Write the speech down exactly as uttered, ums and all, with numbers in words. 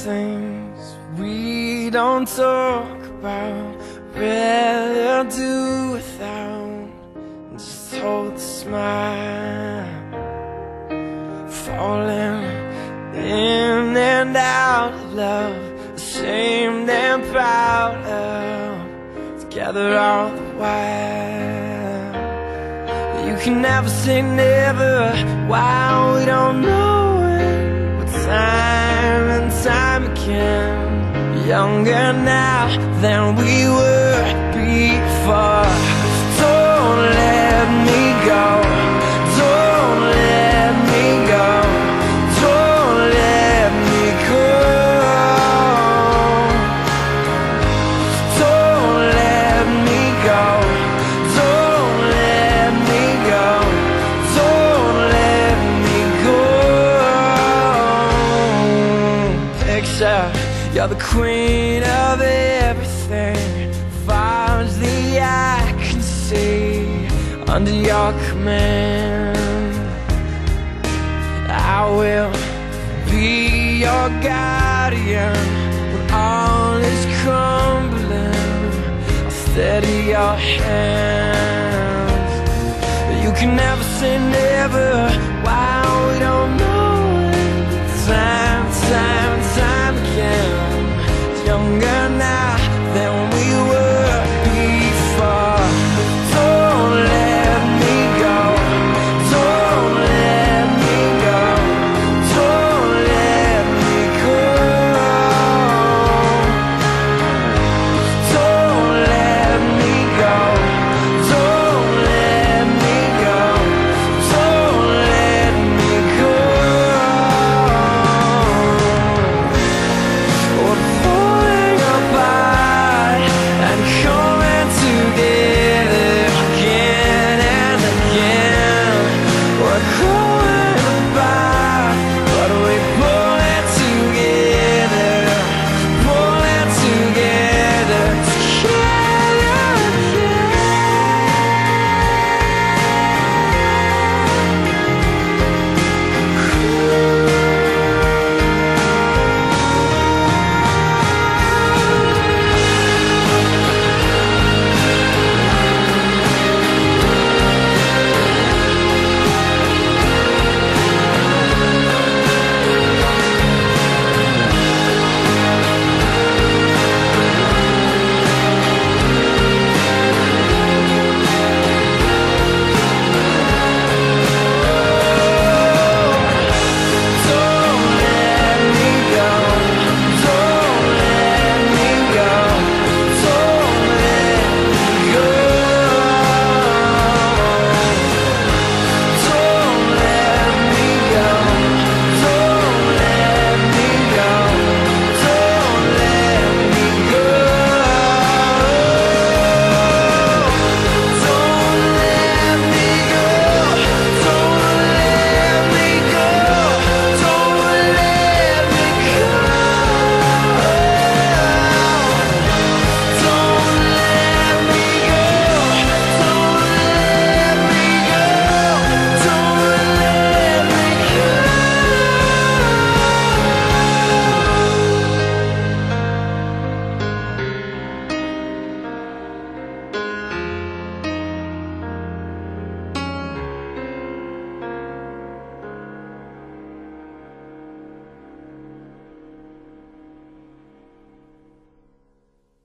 things we don't talk about, rather do without. Just hold the smile, falling in and out of love, ashamed and proud of, together all the while. You can never say never while we don't know it, but time and time again, younger now than we were before. Don't let me go, don't let me go, don't let me go. Don't let me go, don't let me go, don't let me go. Picture you're the queen of everything, far as the eye can see, under your command. I will be your guardian when all is crumbling. I'll steady your hands. You can never say never while we don't know it. Time, time, time again, younger now